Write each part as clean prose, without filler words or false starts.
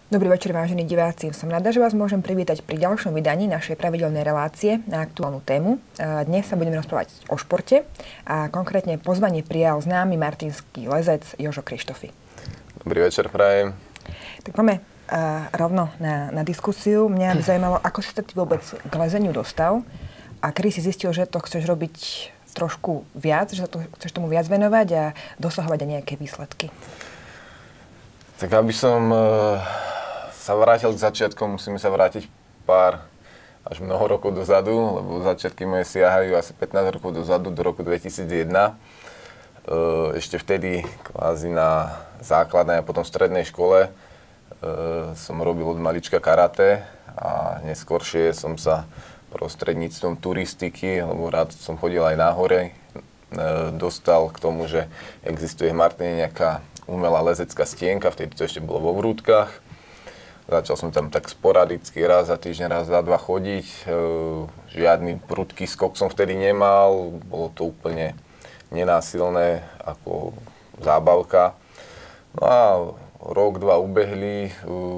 Dobrý večer, vážení diváci. Som rada, že vás môžem privítať pri ďalšom vydaní našej pravidelnej relácie na aktuálnu tému. Dnes sa budeme rozprávať o športe a konkrétne pozvanie prijal známy martinský lezec Jožo Krištofy. Dobrý večer, prajem. Tak poďme rovno na diskusiu. Mňa by zaujímalo, ako si sa ty vôbec k lezeniu dostal a kedy si zistil, že to chceš robiť trošku viac, že sa to chceš tomu viac venovať a dosahovať aj nejaké výsledky. Tak aby som sa vrátil k začiatkom, musíme sa vrátiť pár až mnoho rokov dozadu, lebo začiatky moje siahajú asi 15 rokov dozadu, do roku 2001. Ešte vtedy kvázi na základnej a potom strednej škole som robil od malička karate a neskôršie som sa prostredníctvom turistiky, lebo rád som chodil aj na hore, dostal k tomu, že existuje v Martine nejaká umelá lezecká stienka, vtedy to ešte bolo vo Vrútkach. Začal som tam tak sporadicky, raz za týždeň, raz za dva chodiť. Žiadny prudký skok som vtedy nemal, bolo to úplne nenásilné ako zábavka. No a rok, dva ubehli,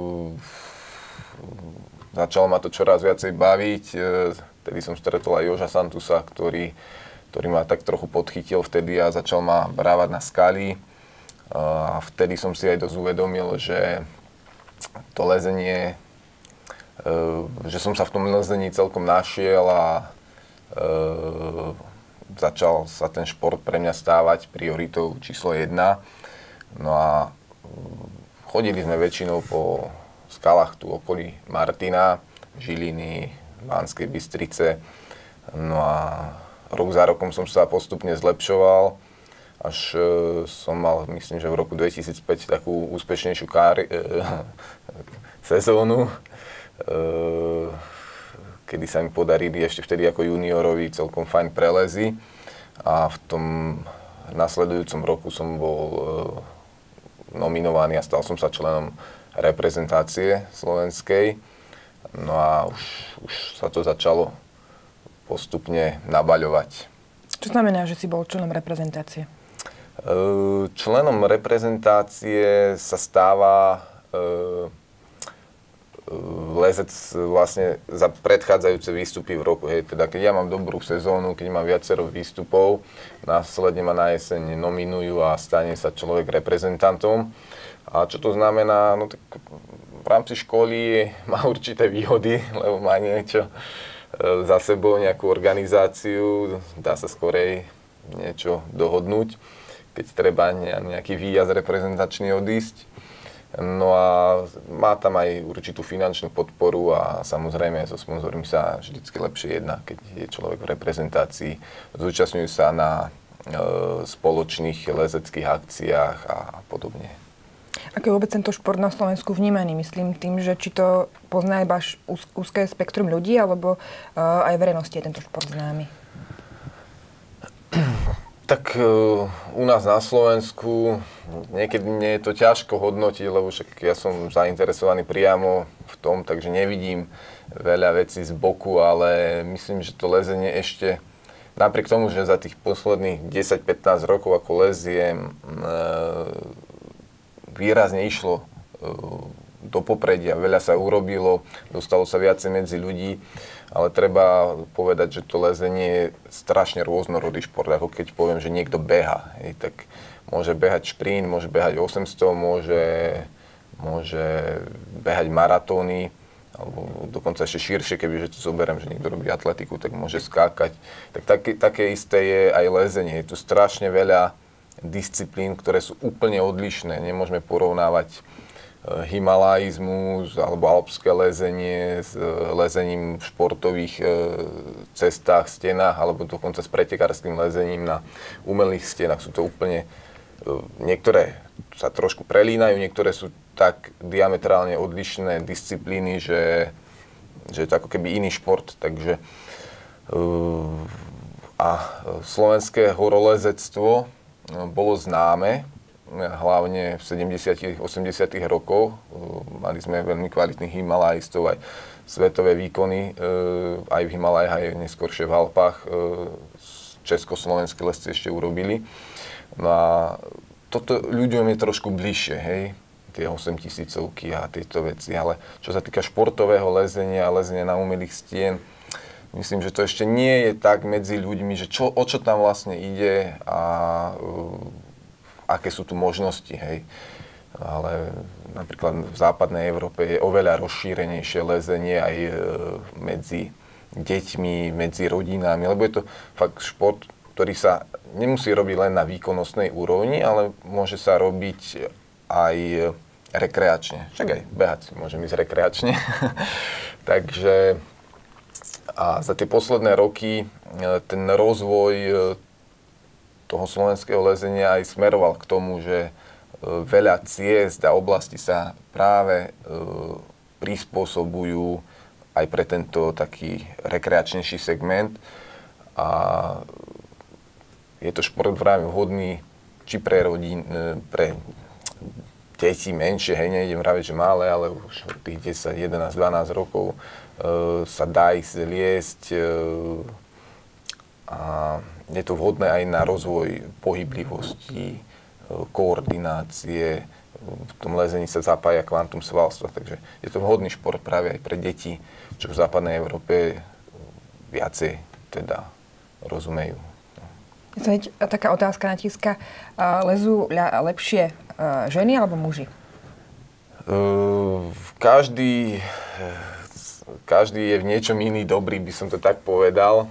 začalo ma to čoraz viacej baviť. Vtedy som stretol aj Joža Santusa, ktorý ma tak trochu podchytil vtedy a začal ma brávať na skaly. A vtedy som si aj dosť uvedomil, že to lezenie, že som sa v tom lezení celkom našiel a začal sa ten šport pre mňa stávať prioritou číslo 1. No a chodili sme väčšinou po skalách tu okolí Martina, Žiliny, Banskej Bystrice. No a rok za rokom som sa postupne zlepšoval, až som mal, myslím, že v roku 2005 takú úspešnejšiu sezónu, kedy sa mi podarili ešte vtedy ako juniorovi celkom fajn prelezy a v tom nasledujúcom roku som bol nominovaný a stal som sa členom reprezentácie slovenskej. No a už sa to začalo postupne nabaľovať. Čo znamená, že si bol členom reprezentácie? Členom reprezentácie sa stáva lezec vlastne za predchádzajúce výstupy v roku. Hej. Teda keď ja mám dobrú sezónu, keď mám viacero výstupov, následne ma na jeseň nominujú a stane sa človek reprezentantom. A čo to znamená? No tak v rámci školy má určité výhody, lebo má niečo za sebou, nejakú organizáciu, dá sa skorej niečo dohodnúť, keď treba nejaký výjazd reprezentačný odísť. No a má tam aj určitú finančnú podporu a samozrejme so sponzormi sa vždycky lepšie jedná, keď je človek v reprezentácii. Zúčastňujú sa na spoločných lezeckých akciách a podobne. Ako je vôbec tento šport na Slovensku vnímaný? Myslím tým, že či to pozná iba úzké spektrum ľudí, alebo aj verejnosti je tento šport známy? Tak u nás na Slovensku niekedy nie je to ťažko hodnotiť, lebo však ja som zainteresovaný priamo v tom, takže nevidím veľa vecí z boku, ale myslím, že to lezenie ešte, napriek tomu, že za tých posledných 10-15 rokov ako leziem, výrazne išlo do popredia, veľa sa urobilo, dostalo sa viacej medzi ľudí, ale treba povedať, že to lezenie je strašne rôznorodý šport, ako keď poviem, že niekto beha, tak môže behať šprint, môže behať 800, môže behať maratóny, alebo dokonca ešte širšie, kebyže to zoberiem, že niekto robí atletiku, tak môže skákať. Tak také isté je aj lezenie, je tu strašne veľa disciplín, ktoré sú úplne odlišné, nemôžeme porovnávať himalajizmus alebo alpské lezenie s lezením v športových cestách, stenách alebo dokonca s pretekárskym lezením na umelých stenách. Sú to úplne, niektoré sa trošku prelínajú, niektoré sú tak diametrálne odlišné disciplíny, že je to ako keby iný šport. Takže a slovenské horolezectvo bolo známe hlavne v 70. 80. rokoch. Mali sme veľmi kvalitných himalajistov, aj svetové výkony, aj v Himalajách, aj neskôršie v Alpách. Československé lesci ešte urobili. No a toto ľuďom je trošku bližšie, hej. tie 8000-ky a tieto veci. Ale čo sa týka športového lezenia a lezenia na umelých stien, myslím, že to ešte nie je tak medzi ľuďmi, že o čo tam vlastne ide a aké sú tu možnosti, hej. Ale napríklad v západnej Európe je oveľa rozšírenejšie lezenie aj medzi deťmi, medzi rodinami, lebo je to fakt šport, ktorý sa nemusí robiť len na výkonnostnej úrovni, ale môže sa robiť aj rekreačne. Však aj behať môžem ísť rekreačne. Takže a za tie posledné roky ten rozvoj toho slovenského lezenia aj smeroval k tomu, že veľa ciest a oblasti sa práve prispôsobujú aj pre tento taký rekreačnejší segment. A je to šport vhodný či pre pre deti menšie, hej, nejdem vraviť, že malé, ale už tých 10, 11, 12 rokov sa dá ísť liesť a je to vhodné aj na rozvoj pohyblivosti, koordinácie. V tom lezení sa zapája kvantum svalstva, takže je to vhodný šport práve aj pre deti, čo v západnej Európe viacej teda rozumejú. Taká otázka natíska. Lezú lepšie ženy alebo muži? Každý je v niečom iný dobrý, by som to tak povedal.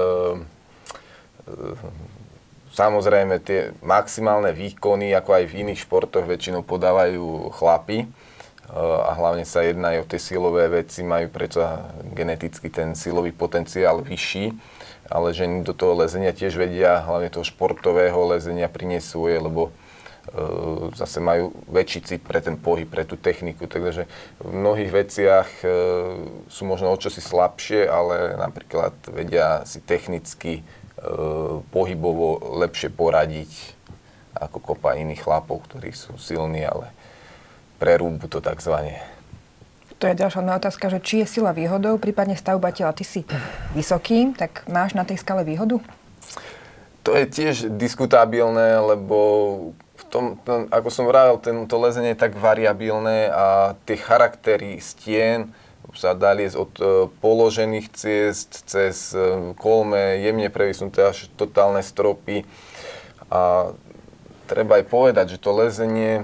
Samozrejme, tie maximálne výkony, ako aj v iných športoch, väčšinou podávajú chlapi. A hlavne sa jedná aj o tie silové veci, majú predsa geneticky ten silový potenciál vyšší. Ale ženy do toho lezenia tiež vedia, hlavne toho športového lezenia priniesť svoje, lebo zase majú väčší cit pre ten pohyb, pre tú techniku. Takže v mnohých veciach sú možno o čosi slabšie, ale napríklad vedia si technicky pohybovo lepšie poradiť ako kopa iných chlapov, ktorí sú silní, ale prerúbu to takzvané. To je ďalšia moja otázka, že či je sila výhodou, prípadne stavba tela. Ty si vysoký, tak máš na tej skale výhodu? To je tiež diskutabilné, lebo ako som vravel, to lezenie je tak variabilné a tie charaktery stien sa dá liesť od položených ciest cez kolme, jemne previsnuté až totálne stropy. A treba aj povedať, že to lezenie,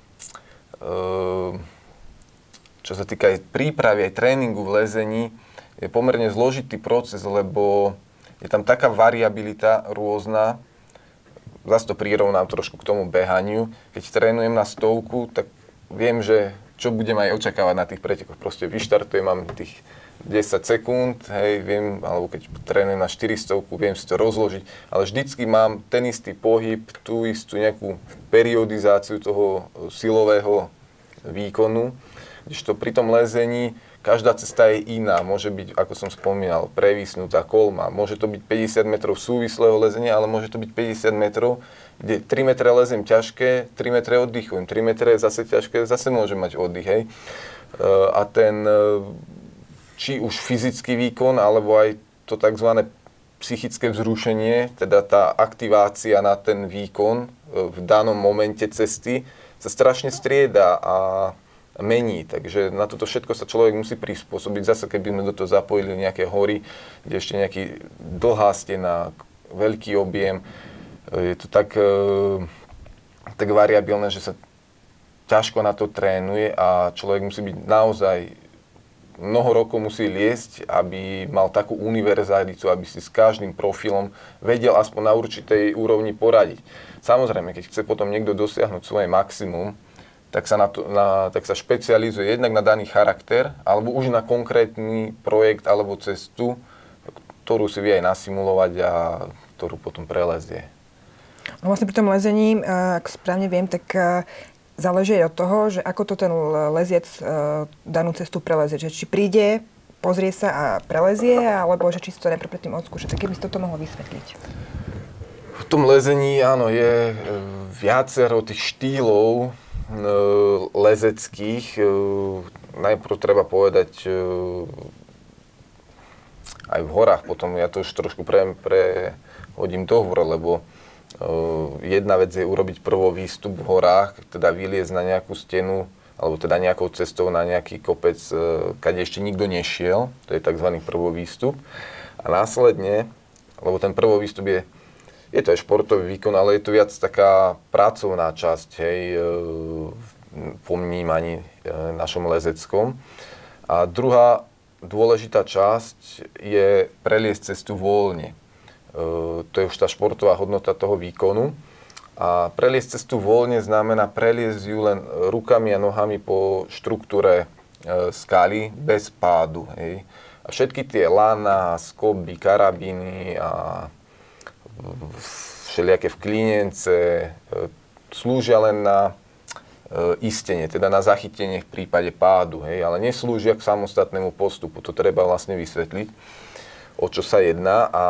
čo sa týka aj prípravy, aj tréningu v lezení, je pomerne zložitý proces, lebo je tam taká variabilita rôzna. Zas to prirovnám trošku k tomu behaniu. Keď trénujem na 100, tak viem, že čo budem aj očakávať na tých pretekoch. Proste vyštartujem, mám tých 10 sekúnd, hej, viem, alebo keď trénujem na 400, viem si to rozložiť, ale vždycky mám ten istý pohyb, tú istú nejakú periodizáciu toho silového výkonu. Kdežto pri tom lezení každá cesta je iná. Môže byť, ako som spomínal, previsnutá kolma. Môže to byť 50 metrov súvislého lezenia, ale môže to byť 50 metrov, kde 3 metre lezem ťažké, 3 metre oddychujem. 3 metre je zase ťažké, zase môžem mať oddych, hej. A ten, či už fyzický výkon, alebo aj to tzv. Psychické vzrušenie, teda tá aktivácia na ten výkon v danom momente cesty, sa strašne strieda a mení, takže na toto všetko sa človek musí prispôsobiť. Zase, keby sme do toho zapojili nejaké hory, kde ešte nejaký dlhá stena, veľký objem, je to tak variabilné, že sa ťažko na to trénuje a človek musí byť naozaj mnoho rokov musí liesť, aby mal takú univerzalitu, aby si s každým profilom vedel aspoň na určitej úrovni poradiť. Samozrejme, keď chce potom niekto dosiahnuť svoje maximum, tak sa špecializuje jednak na daný charakter, alebo už na konkrétny projekt alebo cestu, ktorú si vie aj nasimulovať a ktorú potom prelezie. No vlastne pri tom lezení, ak správne viem, tak záleží aj od toho, že ako to ten leziec danú cestu prelezie. Že či príde, pozrie sa a prelezie, alebo že či si to najprv predtým odskúša. Tak keby si toto mohol vysvetliť. V tom lezení, áno, je viacero tých štýlov lezeckých. Najprv treba povedať aj v horách, potom ja to už trošku prehodím do hôr, lebo Jedna vec je urobiť prvý výstup v horách, teda vyliezť na nejakú stenu, alebo teda nejakou cestou na nejaký kopec, kade ešte nikto nešiel, to je tzv. Prvý výstup. A následne, lebo ten prvý výstup je to aj športový výkon, ale je to viac taká pracovná časť, hej, po vnímaní našom lezeckom. A druhá dôležitá časť je preliesť cestu voľne. To je už tá športová hodnota toho výkonu. A preliesť cestu voľne znamená preliesť ju len rukami a nohami po štruktúre skaly bez pádu. Hej. A všetky tie lana, skoby, karabíny a všelijaké vklínence slúžia len na istenie, teda na zachytenie v prípade pádu. Hej. Ale neslúžia k samostatnému postupu. To treba vlastne vysvetliť, o čo sa jedná. A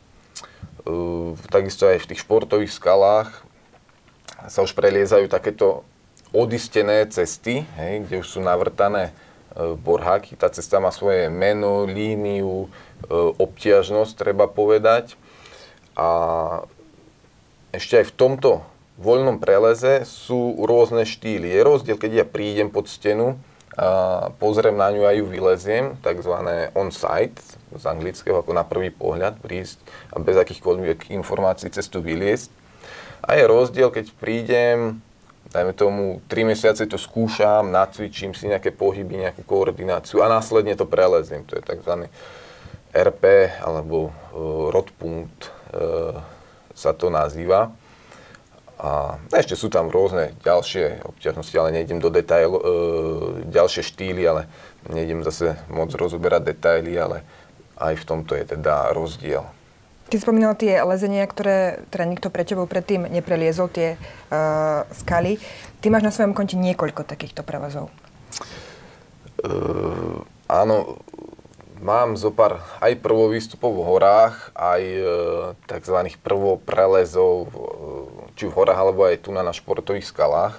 takisto aj v tých športových skalách sa už preliezajú takéto odistené cesty, hej, kde už sú navrtané borháky. Tá cesta má svoje meno, líniu, obťažnosť, treba povedať. A ešte aj v tomto voľnom preleze sú rôzne štýly. Je rozdiel, keď ja prídem pod stenu a pozriem na ňu a ju vyleziem, takzvané on-site, z anglického, ako na prvý pohľad prísť a bez akýchkoľvek informácií cestu vyliesť. A je rozdiel, keď prídem, dajme tomu 3 mesiace to skúšam, nacvičím si nejaké pohyby, nejakú koordináciu a následne to preleziem. To je takzvaný RP alebo rodpunkt sa to nazýva. A ešte sú tam rôzne ďalšie obťažnosti, ale nejdem do detailov, ďalšie štýly, ale nejdem zase moc rozoberať detaily, ale aj v tomto je teda rozdiel. Ty spomínal tie lezenia, ktoré teda nikto pre tebou predtým nepreliezol, tie skaly. Ty máš na svojom konte niekoľko takýchto prelezov. Áno, mám zopár aj prvovýstupov v horách, aj tzv. Prvoprelezov, či v horách, alebo aj tu na športových skalách.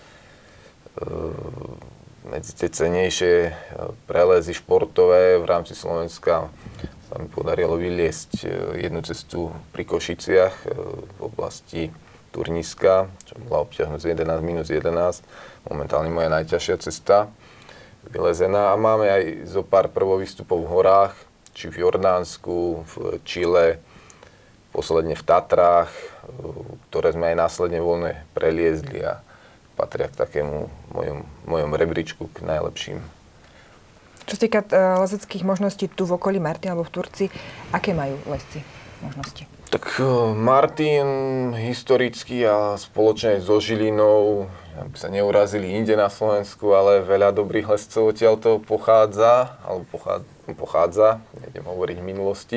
Medzi tie cenejšie prelezy športové v rámci Slovenska sa mi podarilo vyliesť jednu cestu pri Košiciach v oblasti Turniska, čo bola obťažnosť 11-11, momentálne moja najťažšia cesta vylezená. A máme aj zo pár prvovýstupov v horách, či v Jordánsku, v Čile, posledne v Tatrách, ktoré sme aj následne voľne preliezli a patria k takému mojom rebríčku k najlepším. Čo sa týka lezeckých možností tu v okolí Martina alebo v Turci, aké majú lesci možnosti? Tak Martin historicky a spoločne so Žilinou, aby sa neurazili inde na Slovensku, ale veľa dobrých lescov odtiaľto pochádza, alebo pochádza, nejdem hovoriť v minulosti.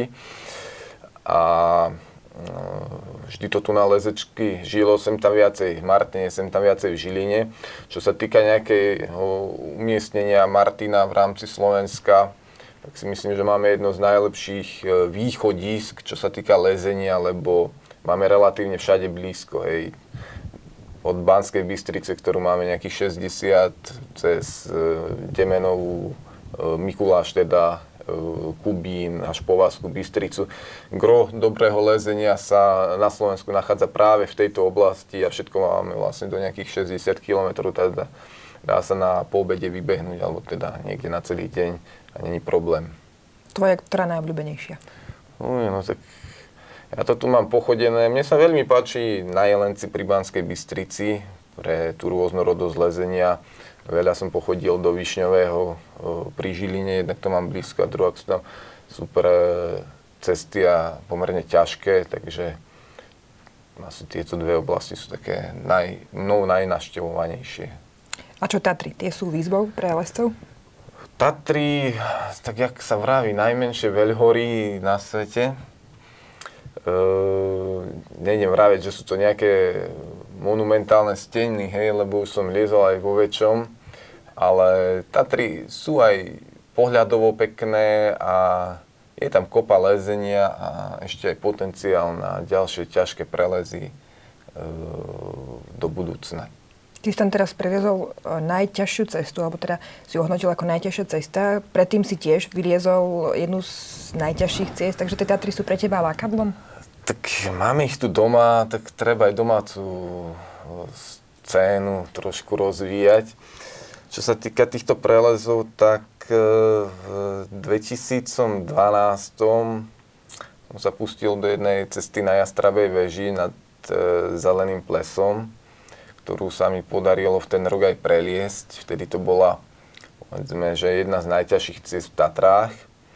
A vždy to tu na lezečky žilo, sem tam viacej v Martine, sem tam viacej v Žiline. Čo sa týka nejakého umiestnenia Martina v rámci Slovenska, tak si myslím, že máme jedno z najlepších východísk, čo sa týka lezenia, lebo máme relatívne všade blízko. Hej. Od Banskej Bystrice, ktorú máme nejakých 60, cez Demenovú, Mikuláš teda, Kubín až po Banskú Bystricu. Gro dobrého lezenia sa na Slovensku nachádza práve v tejto oblasti a všetko máme vlastne do nejakých 60 km, teda dá sa na poobede vybehnúť, alebo teda niekde na celý deň a není problém. Tvoja, ktorá najobľúbenejšia? No tak ja to tu mám pochodené. Mne sa veľmi páči na Jelenci pri Banskej Bystrici pre tú rôznorodosť lezenia. Veľa som pochodil do Višňového pri Žiline, jednak to mám blízko a druhá sú tam super cesty a pomerne ťažké, takže asi tieto dve oblasti sú také mnou najnavštevovanejšie. A čo Tatry? Tie sú výzvou pre lescov? Tatry, tak jak sa vraví, najmenšie veľhory na svete. Nejdem vraviť, že sú to nejaké monumentálne steny, hej, lebo už som liezol aj vo väčšom, ale Tatry sú aj pohľadovo pekné a je tam kopa lezenia a ešte aj potenciál na ďalšie ťažké prelezy do budúcna. Ty si tam teraz previezol najťažšiu cestu, alebo teda si ohodnotil ako najťažšia cesta. Predtým si tiež vyliezol jednu z najťažších ciest, takže tie Tatry sú pre teba lákadlom? Tak máme ich tu doma, tak treba aj domácu scénu trošku rozvíjať. Čo sa týka týchto prelezov, tak v 2012 som sa pustil do jednej cesty na Jastrabej veži nad Zeleným plesom, ktorú sa mi podarilo v ten rok aj preliesť. Vtedy to bola, povedzme, že jedna z najťažších ciest v Tatrách.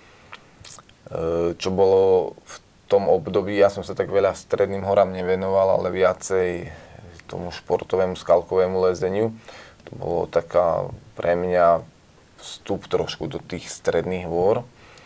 Čo bolo v tom období, ja som sa tak veľa stredným horám nevenoval, ale viacej tomu športovému skalkovému lezeniu. To bolo taká pre mňa vstup trošku do tých stredných hôr.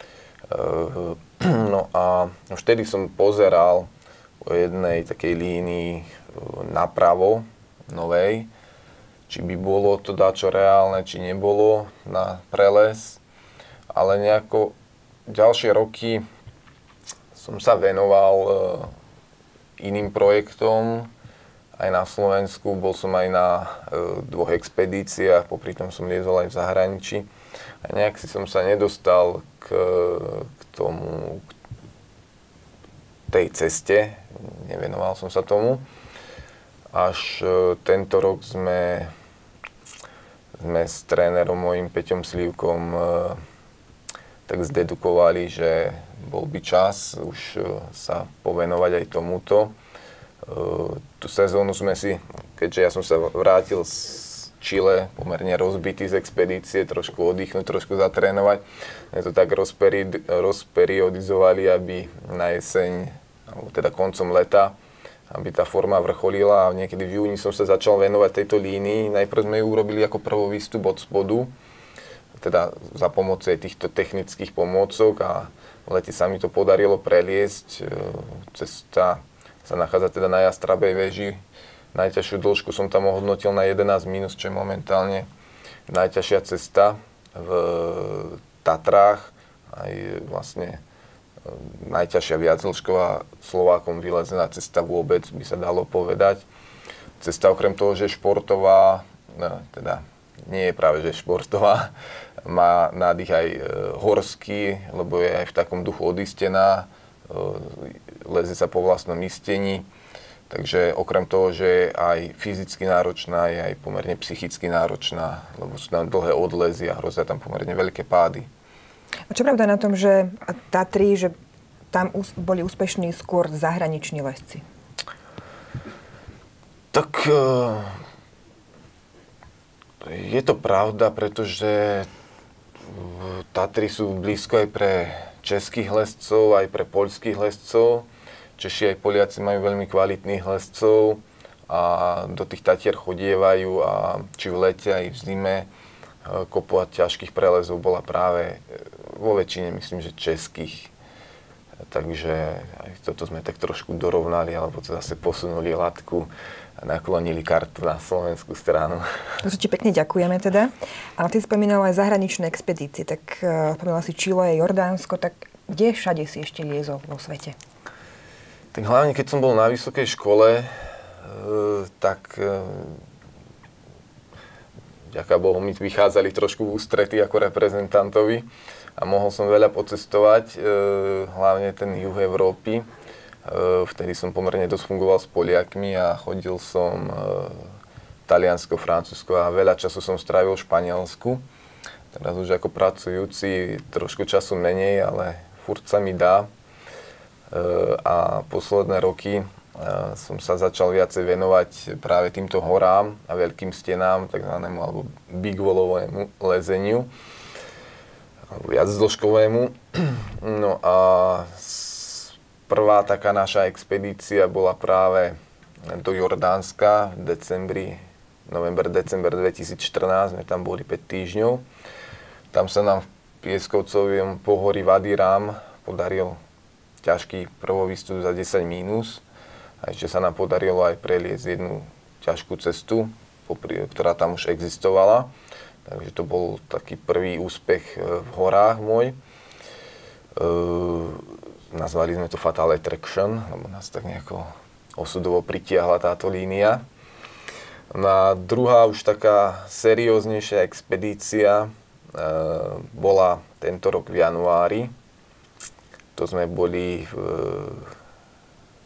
No a vtedy som pozeral o jednej takej línii napravo, novej, či by bolo to dačo reálne, či nebolo na prelez. Ale nejako ďalšie roky som sa venoval iným projektom, aj na Slovensku, bol som aj na 2 expedíciách, popri tom som liezol aj v zahraničí. A nejak si som sa nedostal k tomu, k tej ceste, nevenoval som sa tomu. Až tento rok sme s trénerom mojím Peťom Slívkom tak zdedukovali, že bol by čas už sa povenovať aj tomuto. Tú sezónu sme si, keďže ja som sa vrátil z Chile, pomerne rozbitý z expedície, trošku oddychnúť, trošku zatrénovať, sme to tak rozperiodizovali, aby na jeseň, alebo teda koncom leta, aby tá forma vrcholila a niekedy v júni som sa začal venovať tejto línii. Najprv sme ju urobili ako prvý výstup od spodu, teda za pomoci týchto technických pomôcok a v lete sa mi to podarilo preliesť. Cesta sa nachádza teda na Jastrabej veži. Najťažšiu dĺžku som tam ohodnotil na 11 minus, čo je momentálne najťažšia cesta v Tatrách. Aj vlastne najťažšia viacdĺžková Slovákom vylezená cesta vôbec, by sa dalo povedať. Cesta okrem toho, že je športová, teda nie je práve že športová, má nádych aj horský, lebo je aj v takom duchu odistená, leze sa po vlastnom istení. Takže okrem toho, že je aj fyzicky náročná, je aj pomerne psychicky náročná, lebo sú tam dlhé odlezy a hrozia tam pomerne veľké pády. A čo pravda na tom, že Tatry, že tam boli úspešní skôr zahraniční lesci? Tak je to pravda, pretože Tatry sú blízko aj pre českých lescov, aj pre poľských lescov. Češi aj Poliaci majú veľmi kvalitných lescov a do tých Tatier chodievajú a či v lete, aj v zime kopa ťažkých prelezov bola práve vo väčšine, myslím, že českých. Takže aj toto sme tak trošku dorovnali, alebo to zase posunuli latku a naklonili kartu na slovenskú stranu. To ti pekne ďakujeme teda. Ale ty spomínal aj zahraničné expedície, tak spomínal si Chile, Jordánsko, tak kde všade si ešte liezol vo svete? Tak hlavne, keď som bol na vysokej škole, tak ďaká Bohu mi vychádzali trošku v ústrety ako reprezentantovi a mohol som veľa pocestovať, hlavne ten juh Európy. Vtedy som pomerne dosť fungoval s Poliakmi a chodil som Taliansko, Francúzsko a veľa času som strávil v Španielsku. Teraz už ako pracujúci trošku času menej, ale furt sa mi dá. A posledné roky som sa začal viacej venovať práve týmto horám a veľkým stenám, takzvanému alebo big wallovému lezeniu, alebo viacdĺžkovému. No a prvá taká naša expedícia bola práve do Jordánska v november-december 2014, sme tam boli 5 týždňov. Tam sa nám v pieskovcovom pohorí Wadi Ram podaril ťažký prvovýstup za 10 mínus. A ešte sa nám podarilo aj preliesť jednu ťažkú cestu, ktorá tam už existovala. Takže to bol taký prvý úspech v horách môj. Nazvali sme to Fatal Attraction, lebo nás tak nejako osudovo pritiahla táto línia. No a druhá už taká serióznejšia expedícia bola tento rok v januári. To sme boli v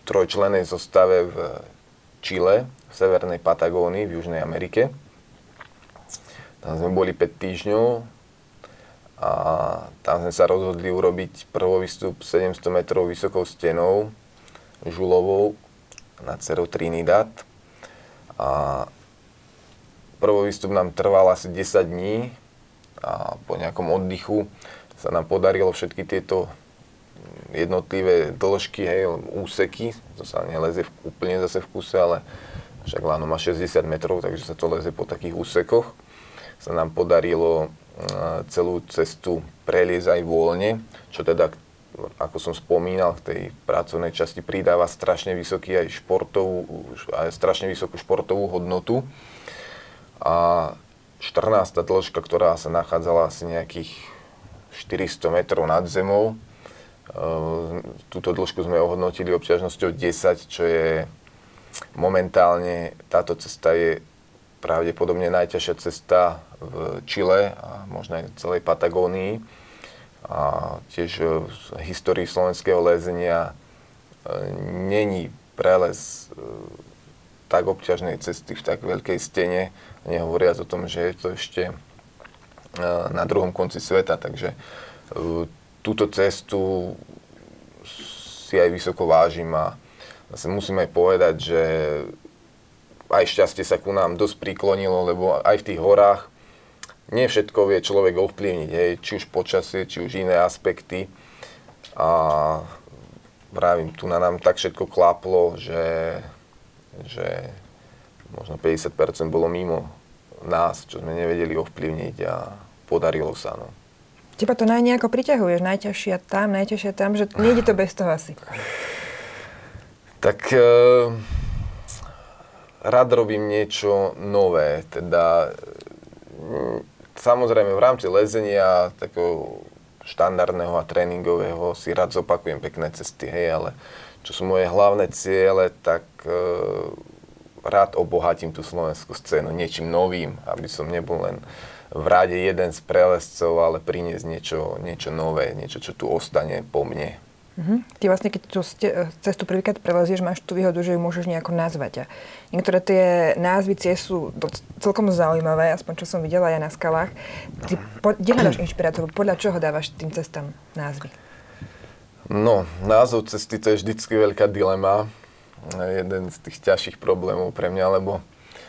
trojčlennej zostave v Čile, v severnej Patagónii, v Južnej Amerike. Tam sme boli 5 týždňov a tam sme sa rozhodli urobiť prvovýstup 700 metrov vysokou stenou, žulovou, nad Cerro Trinidad. A prvovýstup nám trval asi 10 dní a po nejakom oddychu sa nám podarilo všetky tieto jednotlivé dĺžky, úseky, to sa nelezie úplne zase v kuse, ale však Lano má 60 metrov, takže sa to lezie po takých úsekoch. Sa nám podarilo celú cestu preliezť aj voľne, čo teda, ako som spomínal, v tej pracovnej časti pridáva strašne strašne vysokú športovú hodnotu. A 14. dĺžka, ktorá sa nachádzala asi nejakých 400 metrov nad zemou, túto dĺžku sme ohodnotili obťažnosťou 10, čo je momentálne, táto cesta je pravdepodobne najťažšia cesta v Čile a možno aj v celej Patagónii. A tiež v histórii slovenského lezenia není prelez tak obťažnej cesty v tak veľkej stene, nehovoriac o tom, že je to ešte na druhom konci sveta, takže túto cestu si aj vysoko vážim a zase musím aj povedať, že aj šťastie sa ku nám dosť priklonilo, lebo aj v tých horách nie všetko vie človek ovplyvniť, či už počasie, či už iné aspekty. A vravím, tu na nám tak všetko klaplo, že možno 50% bolo mimo nás, čo sme nevedeli ovplyvniť a podarilo sa. No. Teba to nejako priťahuješ, najťažšia tam, že nejde to bez toho asi. Tak rád robím niečo nové, teda samozrejme v rámci lezenia takého štandardného a tréningového si rád zopakujem pekné cesty, ale čo sú moje hlavné ciele, tak rád obohatím tú slovenskú scénu niečím novým, aby som nebol len v rade jeden z prelezcov, ale priniesť niečo nové, niečo, čo tu ostane po mne. Ty vlastne, keď tú cestu prvýkrát prelezieš, máš tú výhodu, že ju môžeš nejako nazvať. A niektoré tie názvy ciest sú celkom zaujímavé, aspoň čo som videla aj na skalách. Ty kde hľadaš inšpiráciu? Podľa čoho dávaš tým cestám názvy? No, názov cesty to je vždycky veľká dilema. Jeden z tých ťažších problémov pre mňa, lebo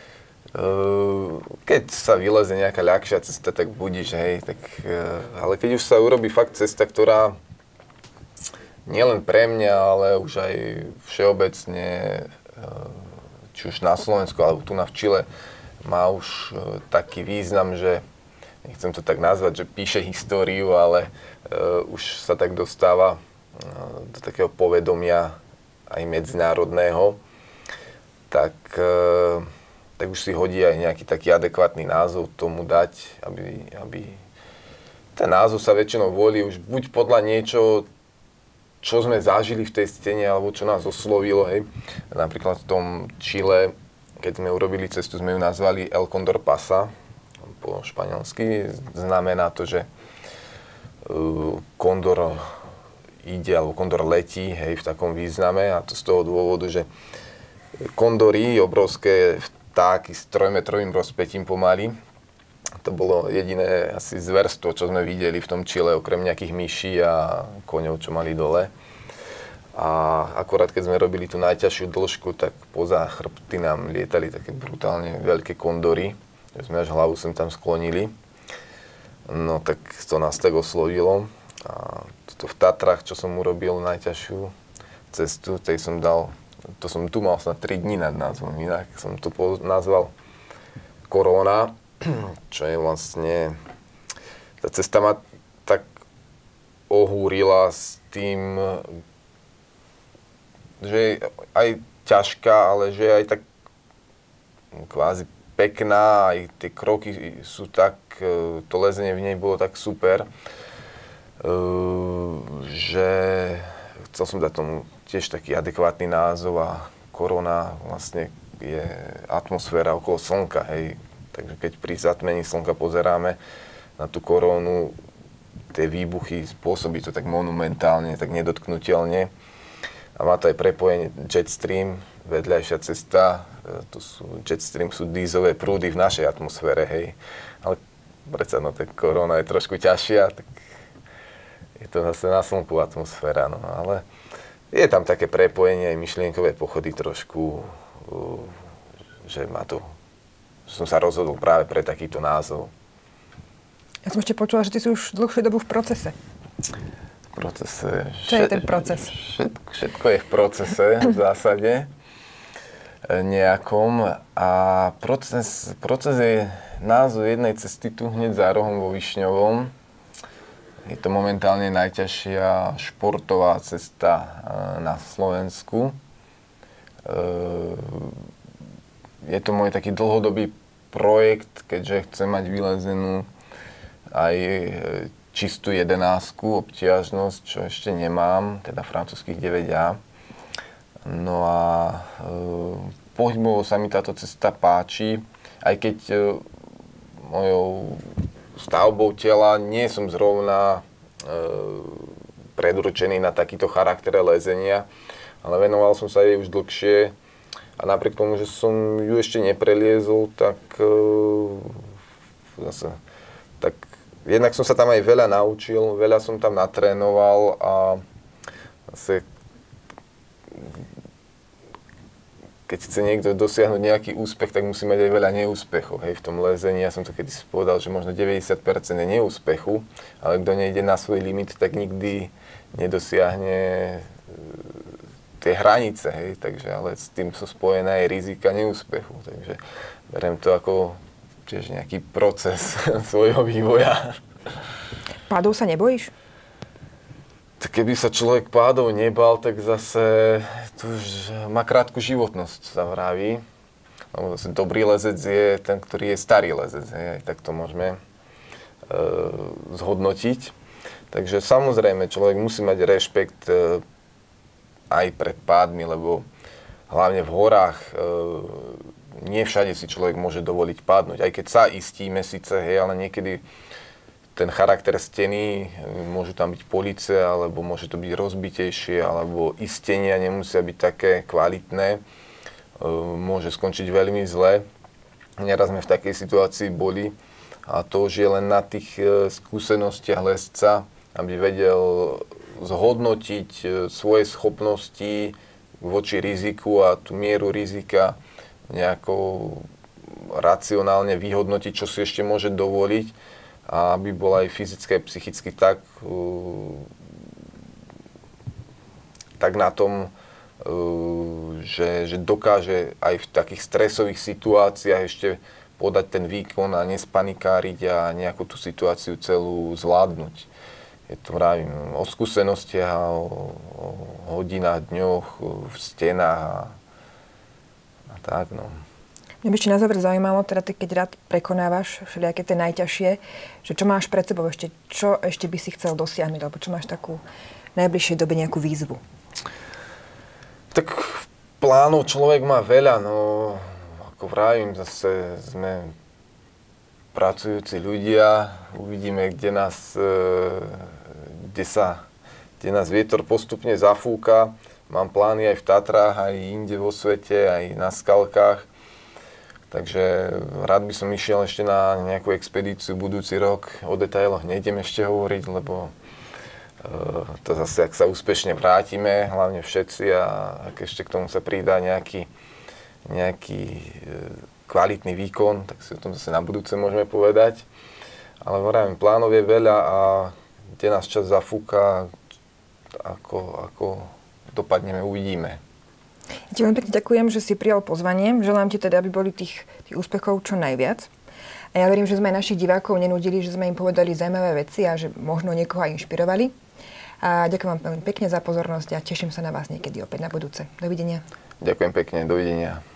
keď sa vylezie nejaká ľahšia cesta, tak budíš, ale keď už sa urobí fakt cesta, ktorá nielen pre mňa, ale už aj všeobecne, či už na Slovensku, alebo tu v Čile, má už taký význam, že nechcem to tak nazvať, že píše históriu, ale už sa tak dostáva do takého povedomia aj medzinárodného, tak už si hodí aj nejaký taký adekvátny názov tomu dať, aby ten názov sa väčšinou volí už buď podľa niečo, čo sme zažili v tej stene, alebo čo nás oslovilo, Napríklad v tom Čile, keď sme urobili cestu, sme ju nazvali El Condor Pasa, po španielsky. Znamená to, že kondor ide, alebo kondor letí, v takom význame. A to z toho dôvodu, že kondory, obrovské vtáky s 3-metrovým rozpätím pomaly, to bolo jediné asi zverstvo, čo sme videli v tom Čile, okrem nejakých myší a koňov, čo mali dole. A akorát keď sme robili tú najťažšiu dĺžku, tak poza chrbty nám lietali také brutálne veľké kondory, že sme až hlavu sem tam sklonili. No tak to nás tak oslovilo. A toto v Tatrách, čo som urobil najťažšiu cestu, tej som dal, to som tu mal snad 3 dní nad názvom, inak som to nazval Korona, čo je vlastne, tá cesta ma tak ohúrila s tým, že je aj ťažká, ale že je aj tak kvázi pekná, aj tie kroky sú tak, to lezenie v nej bolo tak super, že chcel som dať tomu tiež taký adekvátny názov a Korona vlastne je atmosféra okolo slnka, Takže keď pri zatmení slnka pozeráme na tú korónu, tie výbuchy, spôsobí to tak monumentálne, tak nedotknutelne. A má to aj prepojenie Jetstream, vedľajšia cesta. Jetstream sú dízové prúdy v našej atmosfére, hej. Ale predsa, no tak korona je trošku ťažšia, tak je to zase na slnku atmosféra, no. Ale je tam také prepojenie, aj myšlienkové pochody trošku, že som sa rozhodol práve pre takýto názov. Ja som ešte počula, že ty si už dlhšiu dobu v procese. Čo je ten proces? Všetko je v procese v zásade nejakom. A proces je názov jednej cesty tu hneď za rohom vo Višňovom. Je to momentálne najťažšia športová cesta na Slovensku. Je to môj taký dlhodobý projekt, keďže chcem mať vylezenú aj čistú 11-ku obtiažnosť, čo ešte nemám, teda francúzskych 9A. No a pohybovo sa mi táto cesta páči, aj keď mojou stavbou tela nie som zrovna predurčený na takýto charakter lezenia, ale venoval som sa jej už dlhšie a napriek tomu, že som ju ešte nepreliezol, tak jednak som sa tam aj veľa naučil, veľa som tam natrénoval a zase keď chce niekto dosiahnuť nejaký úspech, tak musí mať aj veľa neúspechov. Hej, v tom lezení, ja som to kedysi povedal, že možno 90% je neúspechu, ale kto nejde na svoj limit, tak nikdy nedosiahne tie hranice. Hej, takže, ale s tým sú spojené aj rizika neúspechu. Takže beriem to ako tiež nejaký proces svojho vývoja. Pádov sa nebojíš? Tak keby sa človek pádov nebal, tak zase to už má krátku životnosť, sa vraví. Lebo zase dobrý lezec je ten, ktorý je starý lezec. Aj tak to môžeme zhodnotiť. Takže samozrejme, človek musí mať rešpekt aj pred pádmi, lebo hlavne v horách nie všade si človek môže dovoliť padnúť. Aj keď sa istíme síce, hej, ale niekedy ten charakter steny, môžu tam byť police, alebo môže to byť rozbitejšie, alebo istenia nemusia byť také kvalitné. Môže skončiť veľmi zle. Neraz sme v takej situácii boli a to už je len na tých skúsenostiach lesca, aby vedel zhodnotiť svoje schopnosti voči riziku a tú mieru rizika nejako racionálne vyhodnotiť, čo si ešte môže dovoliť a aby bol aj fyzicky a psychicky tak na tom, že dokáže aj v takých stresových situáciách ešte podať ten výkon a nespanikáriť a nejakú tú situáciu celú zvládnuť. Je to, vravím, o skúsenostiach a o hodinách, dňoch v stenách a tak, no. Mňa by ešte na záver zaujímalo, teda ty, keď rád prekonávaš všelijaké tie najťažšie, že čo máš pred sebou ešte, čo ešte by si chcel dosiahnuť, alebo čo máš takú v najbližšej dobe nejakú výzvu? Tak plánov človek má veľa, no ako vravím, zase sme pracujúci ľudia, uvidíme, kde nás vietor postupne zafúka. Mám plány aj v Tatrách, aj inde vo svete, aj na skalkách. Takže rád by som išiel ešte na nejakú expedíciu budúci rok. O detailoch nejdem ešte hovoriť, lebo to zase, ak sa úspešne vrátime, hlavne všetci, a ak ešte k tomu sa pridá nejaký kvalitný výkon, tak si o tom zase na budúce môžeme povedať. Ale hovorím, plánov je veľa a kde nás čas zafúka, ako dopadneme, uvidíme. Ja ti veľmi pekne ďakujem, že si prijal pozvanie. Želám ti teda, aby boli tých úspechov čo najviac. A ja verím, že sme aj našich divákov nenudili, že sme im povedali zaujímavé veci a že možno niekoho aj inšpirovali. A ďakujem vám veľmi pekne za pozornosť a teším sa na vás niekedy opäť na budúce. Dovidenia. Ďakujem pekne, dovidenia.